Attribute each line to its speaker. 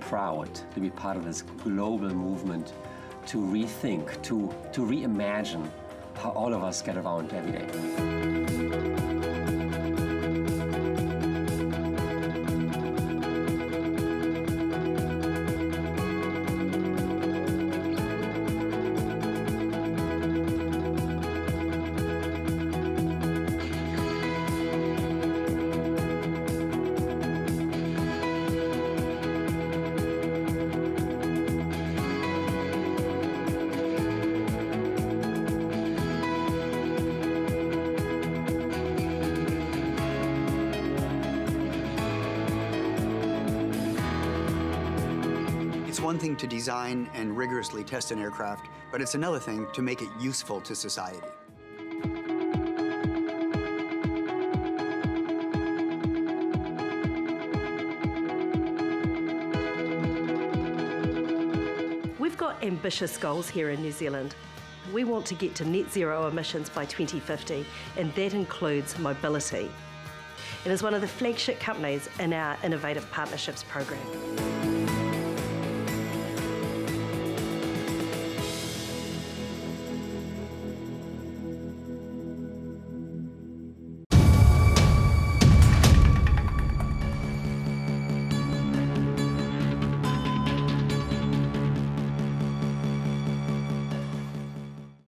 Speaker 1: proud to be part of this global movement to rethink, to reimagine how all of us get around every day.
Speaker 2: It's one thing to design and rigorously test an aircraft, but it's another thing to make it useful to society.
Speaker 3: We've got ambitious goals here in New Zealand. We want to get to net zero emissions by 2050, and that includes mobility. It is one of the flagship companies in our Innovative Partnerships program.